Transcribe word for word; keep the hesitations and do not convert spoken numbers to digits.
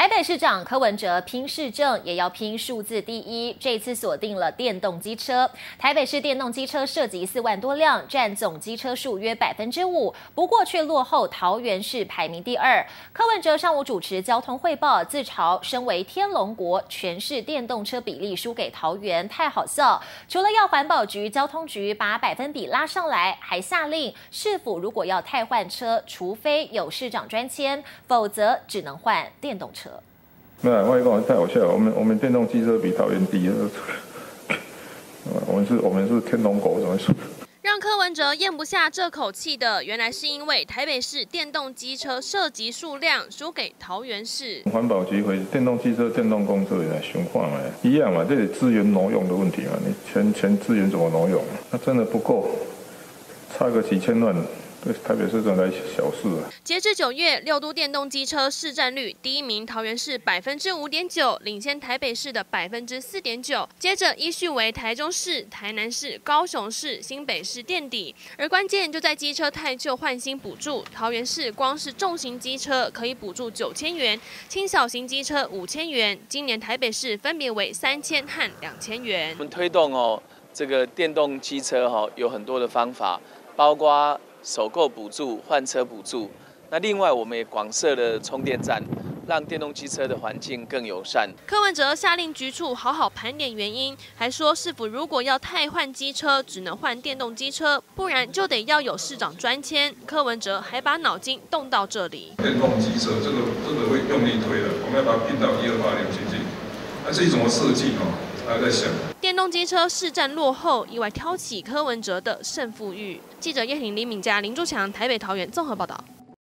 台北市长柯文哲拼市政，也要拼数字第一。这次锁定了电动机车，台北市电动机车涉及四万多辆，占总机车数约百分之五，不过却落后桃园市排名第二。柯文哲上午主持交通汇报，自嘲身为天龙国，全市电动车比例输给桃园，太好笑。除了要环保局、交通局把百分比拉上来，还下令市府如果要汰换车，除非有市长专签，否则只能换电动车。 没有，我跟你讲太好笑了。我们我们电动机车比桃园低，我们是我们是天龙国，怎么说？ 让柯文哲咽不下这口气的，原来是因为台北市电动机车涉及数量输给桃园市。 环保局回电动机车、电动公车也来循环嘛，一样嘛，这里资源挪用的问题嘛，你钱钱资源怎么挪用？那真的不够，差个几千万。对台北市政来小事啊！ 截至九月，六都电动机车市占率第一名桃园市百分之五点九，领先台北市的百分之四点九。接着依序为台中市、台南市、高雄市、新北市垫底。而关键就在机车汰旧换新补助，桃园市光是重型机车可以补助九千元，轻小型机车五千元。今年台北市分别为三千和两千元。 我们推动哦，这个电动机车哈、哦、有很多的方法，包括首购补助、换车补助，那另外我们也广设了充电站，让电动机车的环境更友善。 柯文哲下令局处好好盘点原因，还说市府如果要汰换机车，只能换电动机车，不然就得要有市长专签。柯文哲还把脑筋动到这里。 电动机车这个这个会用力推的，我们要把它拼到一二八零进去，那至于怎么设计哦，还在想。 电动机车市占落后，意外挑起柯文哲的胜负欲。记者叶婷、李敏佳、林柱强，台北桃园综合报道。